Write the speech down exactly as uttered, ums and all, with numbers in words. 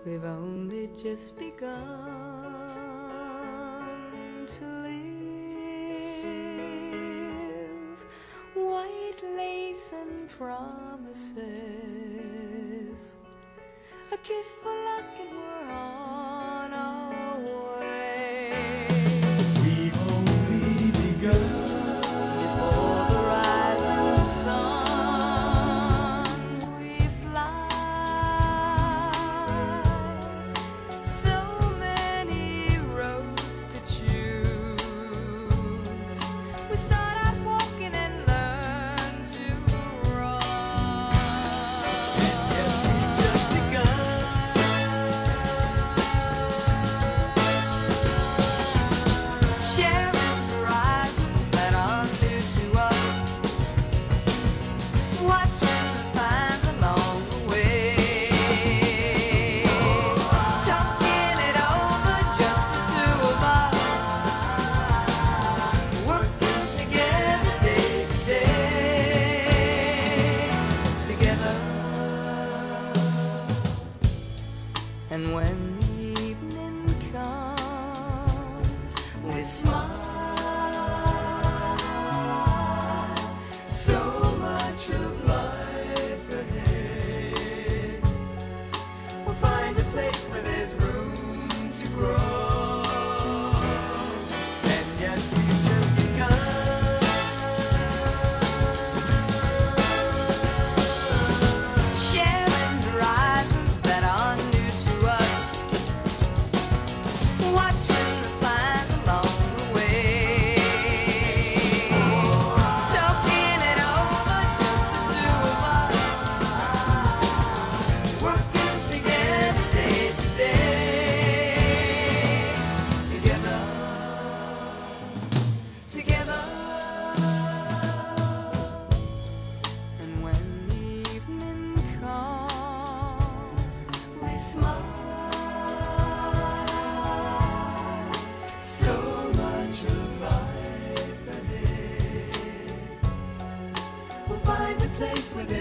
We've only just begun to live. White lace and promises, a kiss for luck, and we're on our way. We've only begun. Before the rising sun, we fly. So many roads to choose. We start out walking and learn to run. Yes, we've just begun. Sharing horizons that are new to us, watching the signs along the way, talking it over just the two of us, working together day to day, together. And when the evening comes, we smile. So much of life ahead. We'll find a place where there's room to grow. And yes, we've just begun. Sharing horizons that are new to us, watching the signs along the way, talking it over just the two of us, working together day to day, together, together. And when the evening comes, we smile. So much of life ahead. We'll find a place where